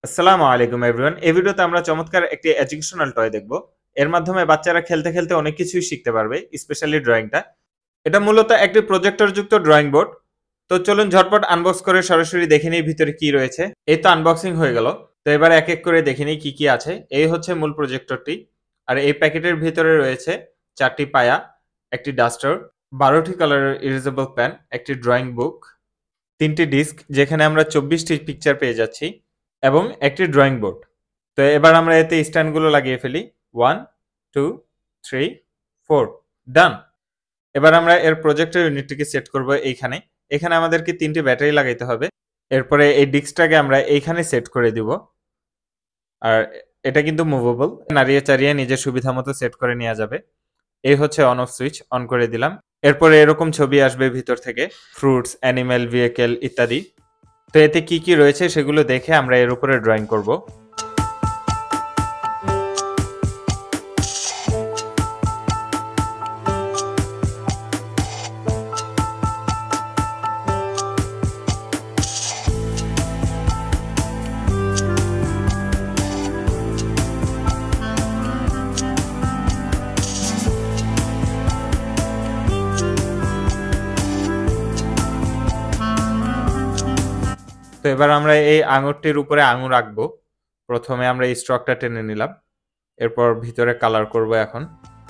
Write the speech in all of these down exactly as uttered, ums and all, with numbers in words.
আসসালামু আলাইকুম এভরিওয়ান। এই ভিডিওতে আমরা চমৎকার একটি এডুকেশনাল টয় দেখব। এর মাধ্যমে বাচ্চারা খেলতে খেলতে অনেক কিছুই শিখতে পারবে, স্পেশালি ড্রয়িংটা। এটা মূলত একটি প্রজেক্টর যুক্ত ড্রয়িং বোর্ড। তো চলুন ঝটপট আনবক্স করে সরাসরি দেখে নিই ভিতরে কি রয়েছে। এই তো আনবক্সিং হয়ে গেল। তো এবার এক এক করে দেখে নিই কি কি আছে। এই হচ্ছে মূল প্রজেক্টরটি। আর এই প্যাকেটের ভিতরে রয়েছে চারটি পায়া, একটি ডাস্টার, বারোটি কালারের ইরেজেবল পেন, একটি ড্রয়িং বুক, তিনটি ডিস্ক যেখানে আমরা চব্বিশটি পিকচার পেয়ে যাচ্ছি এবং একটি ড্রয়িং বোর্ড। তো এবার আমরা এতে স্ট্যান্ডগুলো লাগিয়ে ফেলি। One, two, three, four, done. এবার আমরা এর প্রজেক্টর ইউনিটটিকে সেট করব এইখানে। এখানে আমাদেরকে তিনটি ব্যাটারি লাগাইতে হবে। এরপরে এই ডিস্কটাকে আমরা এইখানে সেট করে দিব। আর এটা কিন্তু মুভেবল, নাড়িয়ে চাড়িয়ে নিজের সুবিধা মতো সেট করে নেওয়া যাবে। এই হচ্ছে অন অফ সুইচ, অন করে দিলাম। এরপরে এরকম ছবি আসবে ভিতর থেকে, ফ্রুটস, অ্যানিমেল, ভেহিকেল ইত্যাদি। তো এতে কি কি রয়েছে সেগুলো দেখে আমরা এর উপরে ড্রয়িং করব। তো এবার আমরা এই আঙুরটির উপরে আঙুর রাখবো। প্রথমে আমরা এই স্ট্রকটা টেনে নিলাম, এরপর ভিতরে কালার করব এখন।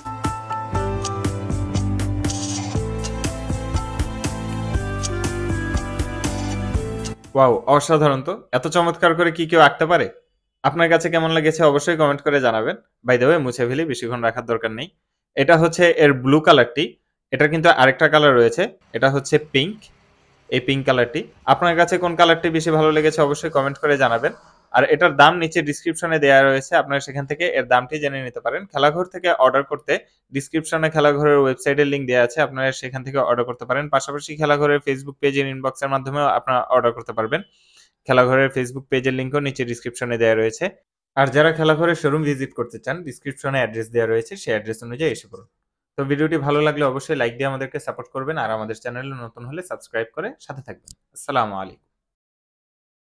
ওয়াও, অসাধারণ! তো এত চমৎকার করে কি কেউ আঁকতে পারে? আপনার কাছে কেমন লেগেছে অবশ্যই কমেন্ট করে জানাবেন। বাই দ্য ওয়ে, মুছে ফেলি, বেশিক্ষণ রাখার দরকার নেই। এটা হচ্ছে এর ব্লু কালারটি। এটা কিন্তু আরেকটা কালার রয়েছে, এটা হচ্ছে পিঙ্ক। এই পিঙ্ক কালারটি, আপনার কাছে কোন কালারটি বেশি ভালো লেগেছে অবশ্যই কমেন্ট করে জানাবেন। আর এটার দাম নিচে ডিসক্রিপশনে দেওয়া রয়েছে, আপনারা সেখান থেকে এর দামটি জেনে নিতে পারেন। খেলাঘর থেকে অর্ডার করতে ডিসক্রিপশনে খেলাঘরের ওয়েবসাইটের লিংক দেওয়া আছে, আপনারা সেখান থেকে অর্ডার করতে পারেন। পাশাপাশি খেলাঘরের ফেসবুক পেজের ইনবক্সের মাধ্যমেও আপনারা অর্ডার করতে পারবেন। খেলাঘরের ফেসবুক পেজের লিংকও নিচে ডিসক্রিপশনে দেওয়া রয়েছে। আর যারা খেলাঘরের শোরুম ভিজিট করতে চান, ডিসক্রিপশনে অ্যাড্রেস দেওয়া রয়েছে, সেই অ্যাড্রেস অনুযায়ী এসে পড়ুন। তো ভিডিওটি ভালো লাগলে অবশ্যই লাইক দিয়ে আমাদেরকে সাপোর্ট করবেন, আর আমাদের চ্যানেলে নতুন হলে সাবস্ক্রাইব করে সাথে থাকবেন। আসসালামু আলাইকুম।